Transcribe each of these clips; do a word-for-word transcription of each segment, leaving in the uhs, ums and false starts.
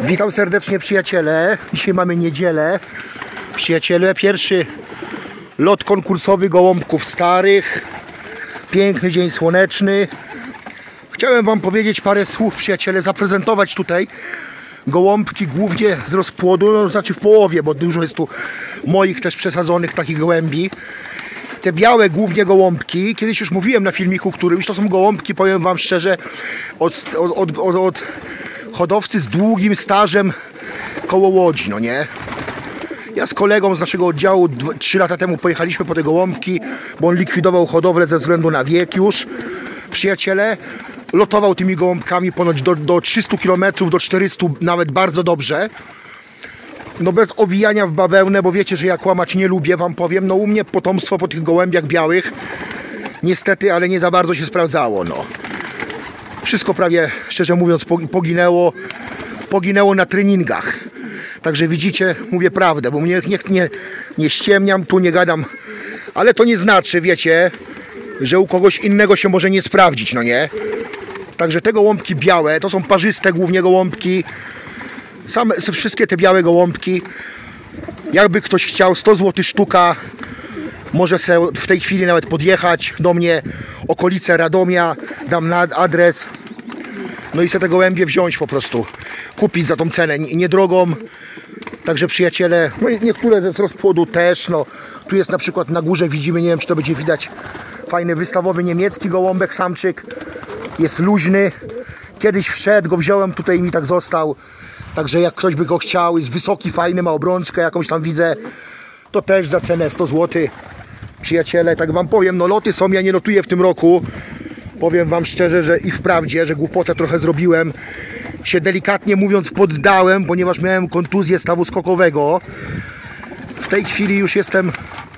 Witam serdecznie, przyjaciele. Dzisiaj mamy niedzielę. Przyjaciele, pierwszy lot konkursowy gołąbków starych. Piękny dzień słoneczny. Chciałem wam powiedzieć parę słów, przyjaciele, zaprezentować tutaj gołąbki głównie z rozpłodu, no, znaczy w połowie, bo dużo jest tu moich też przesadzonych takich gołębi. Te białe głównie gołąbki, kiedyś już mówiłem na filmiku którymś, to są gołąbki, powiem wam szczerze, od, od, od, od hodowcy z długim stażem koło Łodzi, no nie? Ja z kolegą z naszego oddziału trzy lata temu pojechaliśmy po te gołąbki, bo on likwidował hodowlę ze względu na wiek już. Przyjaciele, lotował tymi gołąbkami ponoć do, do trzystu kilometrów, do czterystu nawet bardzo dobrze. No bez owijania w bawełnę, bo wiecie, że ja kłamać nie lubię, wam powiem. No u mnie potomstwo po tych gołębiach białych niestety, ale nie za bardzo się sprawdzało, no. Wszystko prawie, szczerze mówiąc, poginęło, poginęło na treningach. Także widzicie, mówię prawdę, bo mnie nie, nie, nie ściemniam, tu nie gadam. Ale to nie znaczy, wiecie, że u kogoś innego się może nie sprawdzić, no nie? Także te gołąbki białe, to są parzyste głównie gołąbki. Same, wszystkie te białe gołąbki, jakby ktoś chciał, sto złotych sztuka, może sobie w tej chwili nawet podjechać do mnie, okolice Radomia, dam na adres, no i sobie te gołębie wziąć po prostu, kupić za tą cenę niedrogą. Także przyjaciele, no i niektóre z rozpłodu też, no tu jest na przykład na górze, widzimy, nie wiem czy to będzie widać, fajny wystawowy niemiecki gołąbek, samczyk, jest luźny, kiedyś wszedł, go wziąłem, tutaj mi tak został. Także jak ktoś by go chciał, jest wysoki, fajny, ma obrączkę jakąś tam widzę, to też za cenę sto złotych. Przyjaciele, tak wam powiem, no loty są, ja nie lotuję w tym roku. Powiem wam szczerze, że i wprawdzie, że głupotę trochę zrobiłem. Się delikatnie mówiąc poddałem, ponieważ miałem kontuzję stawu skokowego. W tej chwili już jestem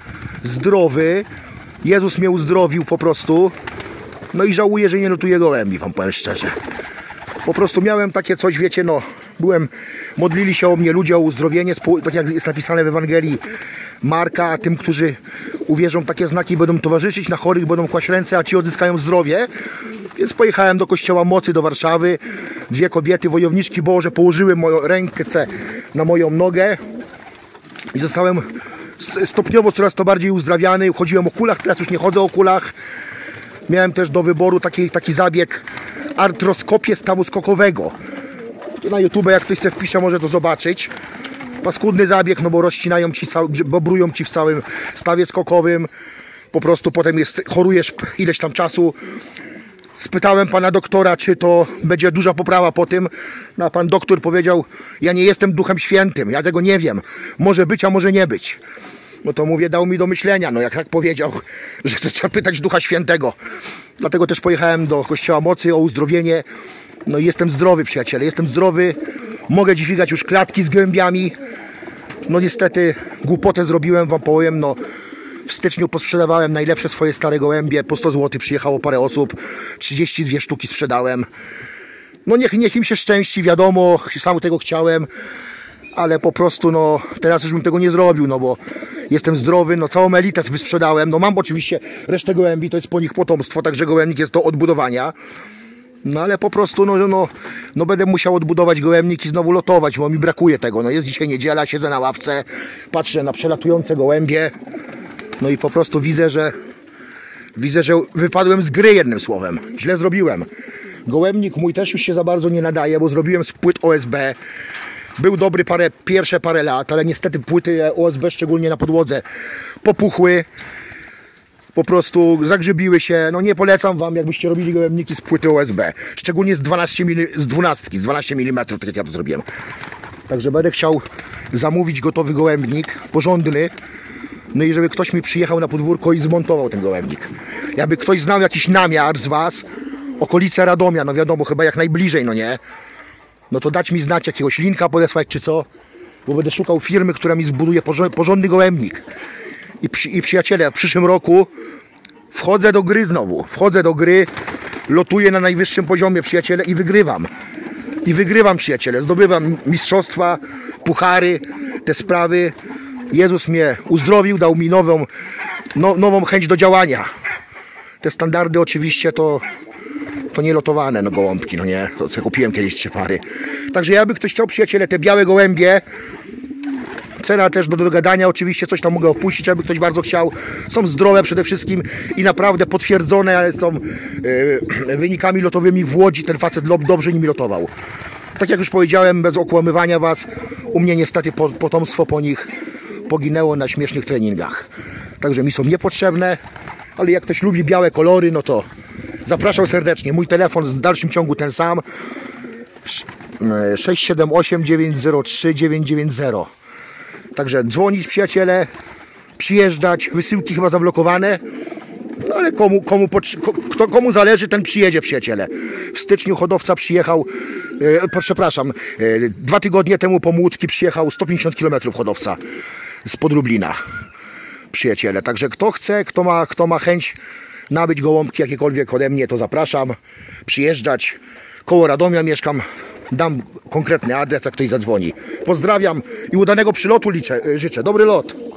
zdrowy. Jezus mnie uzdrowił po prostu. No i żałuję, że nie lotuję gołębi, wam powiem szczerze. Po prostu miałem takie coś, wiecie, no, byłem, modlili się o mnie ludzie o uzdrowienie, tak jak jest napisane w Ewangelii Marka, a tym, którzy uwierzą, takie znaki będą towarzyszyć, na chorych będą kłaść ręce, a ci odzyskają zdrowie. Więc pojechałem do Kościoła Mocy do Warszawy. Dwie kobiety, wojowniczki Boże, położyły moją rękę na moją nogę i zostałem stopniowo coraz to bardziej uzdrawiany. Chodziłem o kulach, teraz już nie chodzę o kulach. Miałem też do wyboru taki, taki zabieg, artroskopię stawu skokowego. Na YouTube, jak ktoś sobie wpisze, może to zobaczyć. Paskudny zabieg, no bo rozcinają ci, bobrują ci w całym stawie skokowym. Po prostu potem jest, chorujesz ileś tam czasu. Spytałem pana doktora, czy to będzie duża poprawa po tym. No, a pan doktor powiedział, ja nie jestem Duchem Świętym, ja tego nie wiem. Może być, a może nie być. No to mówię, dał mi do myślenia, no jak tak powiedział, że to trzeba pytać Ducha Świętego. Dlatego też pojechałem do Kościoła Mocy o uzdrowienie. No i jestem zdrowy, przyjaciele, jestem zdrowy. Mogę dźwigać już klatki z gołębiami. No niestety głupotę zrobiłem, wam powiem, no w styczniu posprzedawałem najlepsze swoje stare gołębie, po sto złotych przyjechało parę osób, trzydzieści dwie sztuki sprzedałem. No niech, niech im się szczęści, wiadomo, sam tego chciałem. Ale po prostu, no, teraz już bym tego nie zrobił, no bo jestem zdrowy, no całą elitę wysprzedałem, no mam oczywiście resztę gołębi, to jest po nich potomstwo, także gołębnik jest do odbudowania. No ale po prostu, no, no, no będę musiał odbudować gołębnik i znowu lotować, bo mi brakuje tego, no jest dzisiaj niedziela, siedzę na ławce, patrzę na przelatujące gołębie, no i po prostu widzę, że widzę, że wypadłem z gry, jednym słowem, źle zrobiłem. Gołębnik mój też już się za bardzo nie nadaje, bo zrobiłem z płyt O S B. Był dobry parę, pierwsze parę lat, ale niestety płyty O S B, szczególnie na podłodze, popuchły. Po prostu zagrzebiły się. No nie polecam wam, jakbyście robili gołębniki z płyty O S B. Szczególnie z dwanaście milimetrów, z dwunastki, z dwanaście milimetrów, tak jak ja to zrobiłem. Także będę chciał zamówić gotowy gołębnik, porządny. No i żeby ktoś mi przyjechał na podwórko i zmontował ten gołębnik. Jakby ktoś znał jakiś namiar z was, okolice Radomia, no wiadomo, chyba jak najbliżej, no nie? No to dać mi znać, jakiegoś linka podesłać czy co, bo będę szukał firmy, która mi zbuduje porządny gołębnik. I, przy, i przyjaciele, w przyszłym roku wchodzę do gry znowu, wchodzę do gry, lotuję na najwyższym poziomie, przyjaciele, i wygrywam. I wygrywam, przyjaciele, zdobywam mistrzostwa, puchary, te sprawy. Jezus mnie uzdrowił, dał mi nową, no, nową chęć do działania. Te standardy oczywiście to to nie lotowane no gołąbki, no nie, to co kupiłem kiedyś trzy pary. Także jakby ktoś chciał, przyjaciele, te białe gołębie, cena też do dogadania, oczywiście coś tam mogę opuścić, jakby ktoś bardzo chciał. Są zdrowe przede wszystkim i naprawdę potwierdzone są yy, wynikami lotowymi w Łodzi. Ten facet dobrze nimi lotował. Tak jak już powiedziałem, bez okłamywania was, u mnie niestety potomstwo po nich poginęło na śmiesznych treningach. Także mi są niepotrzebne, ale jak ktoś lubi białe kolory, no to zapraszam serdecznie. Mój telefon w dalszym ciągu ten sam. sześć siedem osiem dziewięć zero trzy dziewięć dziewięć zero. Także dzwonić, przyjaciele, przyjeżdżać, wysyłki chyba zablokowane, no ale komu, komu, kto, komu zależy, ten przyjedzie, przyjaciele. W styczniu hodowca przyjechał, e, przepraszam, e, dwa tygodnie temu po Młódzki przyjechał sto pięćdziesiąt kilometrów hodowca spod Lublina, przyjaciele. Także kto chce, kto ma, kto ma chęć nabyć gołąbki jakiekolwiek ode mnie, to zapraszam, przyjeżdżać. Koło Radomia mieszkam. Dam konkretny adres, jak ktoś zadzwoni. Pozdrawiam i udanego przylotu liczę, życzę. Dobry lot.